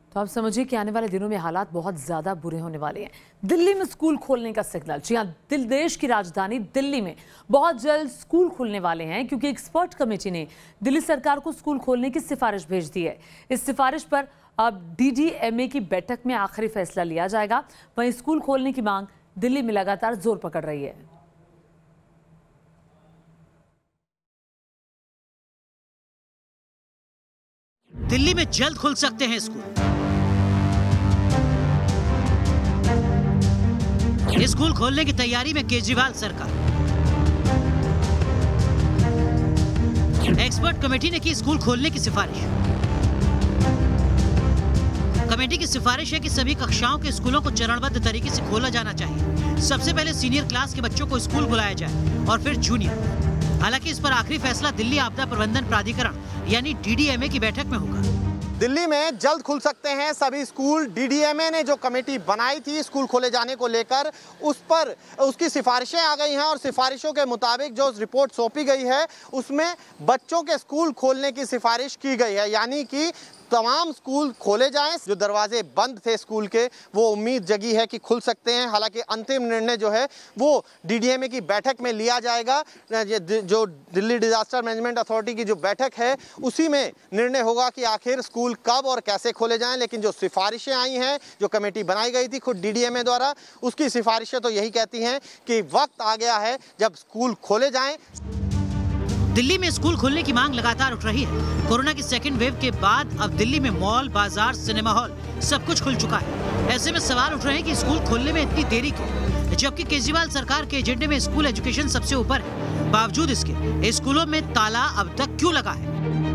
तो आप समझिए कि आने वाले दिनों में हालात बहुत ज़्यादा बुरे होने वाले हैं। दिल्ली में स्कूल खोलने का सिग्नल। जी हाँ, देश की राजधानी दिल्ली में बहुत जल्द स्कूल खुलने वाले हैं, क्योंकि एक्सपर्ट कमेटी ने दिल्ली सरकार को स्कूल खोलने की सिफारिश भेज दी है। इस सिफारिश पर अब DDMA की बैठक में आखिरी फैसला लिया जाएगा। वहीं स्कूल खोलने की मांग दिल्ली में लगातार जोर पकड़ रही है। दिल्ली में जल्द खुल सकते हैं स्कूल। स्कूल खोलने की तैयारी में केजरीवाल सरकार। एक्सपर्ट कमेटी ने की स्कूल खोलने की सिफारिश। कमेटी की सिफारिश है कि सभी कक्षाओं के स्कूलों को चरणबद्ध तरीके से खोला जाना चाहिए। सबसे पहले सीनियर क्लास के बच्चों को स्कूल बुलाया जाए और फिर जूनियर। हालांकि इस पर आखिरी फैसला दिल्ली आपदा प्रबंधन प्राधिकरण यानी DDMA की बैठक में होगा। दिल्ली में जल्द खुल सकते हैं सभी स्कूल। DDMA ने जो कमेटी बनाई थी स्कूल खोले जाने को लेकर, उस पर उसकी सिफारिशें आ गई हैं और सिफारिशों के मुताबिक जो रिपोर्ट सौंपी गई है उसमें बच्चों के स्कूल खोलने की सिफारिश की गई है, यानी कि तमाम स्कूल खोले जाएं। जो दरवाजे बंद थे स्कूल के, वो उम्मीद जगी है कि खुल सकते हैं। हालांकि अंतिम निर्णय जो है वो DDMA की बैठक में लिया जाएगा। जो दिल्ली डिजास्टर मैनेजमेंट अथॉरिटी की जो बैठक है उसी में निर्णय होगा कि आखिर स्कूल कब और कैसे खोले जाएं। लेकिन जो सिफारिशें आई हैं, जो कमेटी बनाई गई थी खुद DDMA द्वारा, उसकी सिफारिशें तो यही कहती हैं कि वक्त आ गया है जब स्कूल खोले जाएं। दिल्ली में स्कूल खोलने की मांग लगातार उठ रही है। कोरोना की सेकेंड वेव के बाद अब दिल्ली में मॉल, बाजार, सिनेमा हॉल सब कुछ खुल चुका है। ऐसे में सवाल उठ रहे हैं कि स्कूल खोलने में इतनी देरी क्यों, जबकि केजरीवाल सरकार के एजेंडे में स्कूल एजुकेशन सबसे ऊपर है। बावजूद इसके स्कूलों में ताला अब तक क्यों लगा है?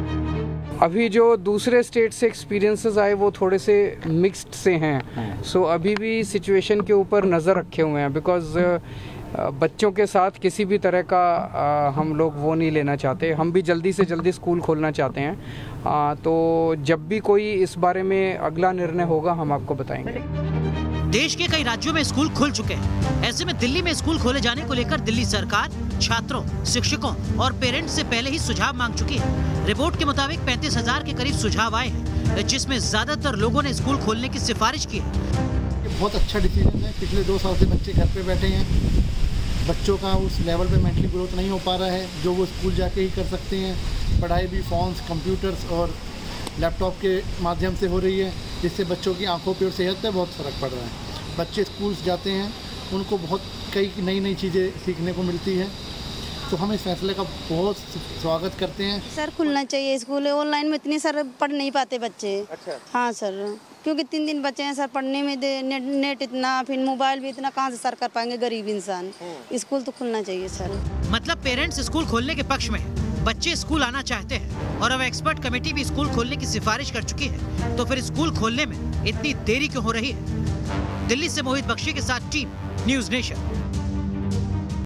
अभी जो दूसरे स्टेट से एक्सपीरियंसेस आए वो थोड़े से मिक्स्ड से हैं। सो अभी भी सिचुएशन के ऊपर नज़र रखे हुए हैं, बिकॉज बच्चों के साथ किसी भी तरह का हम लोग वो नहीं लेना चाहते। हम भी जल्दी से जल्दी स्कूल खोलना चाहते हैं। तो जब भी कोई इस बारे में अगला निर्णय होगा हम आपको बताएंगे। देश के कई राज्यों में स्कूल खुल चुके हैं। ऐसे में दिल्ली में स्कूल खोले जाने को लेकर दिल्ली सरकार छात्रों, शिक्षकों और पेरेंट्स से पहले ही सुझाव मांग चुकी है। रिपोर्ट के मुताबिक 35,000 के करीब सुझाव आए हैं, जिसमें ज्यादातर लोगों ने स्कूल खोलने की सिफारिश की है। बहुत अच्छा डिसीजन है। पिछले 2 साल से बच्चे घर पे बैठे हैं। बच्चों का उस लेवल पे मेंटली ग्रोथ नहीं हो पा रहा है जो वो स्कूल जाके ही कर सकते हैं। पढ़ाई भी फ़ोन्स, कंप्यूटर्स और लैपटॉप के माध्यम से हो रही है, जिससे बच्चों की आंखों पे और सेहत पे बहुत फ़र्क पड़ रहा है। बच्चे स्कूल्स जाते हैं, उनको बहुत कई नई चीज़ें सीखने को मिलती है। तो हम इस फैसले का बहुत स्वागत करते हैं। सर खुलना चाहिए स्कूल। ऑनलाइन में इतनी सर पढ़ नहीं पाते बच्चे। अच्छा। हाँ सर, क्योंकि 3 दिन बच्चे हैं सर, पढ़ने में नेट इतना, फिर मोबाइल भी इतना, कहाँ से सर कर पाएंगे गरीब इंसान। स्कूल तो खुलना चाहिए सर। मतलब पेरेंट्स स्कूल खोलने के पक्ष में है, बच्चे स्कूल आना चाहते हैं और अब एक्सपर्ट कमेटी भी स्कूल खोलने की सिफारिश कर चुकी है। तो फिर स्कूल खोलने में इतनी देरी क्यों हो रही है? दिल्ली से मोहित बख्शी के साथ टीम न्यूज़ नेशन।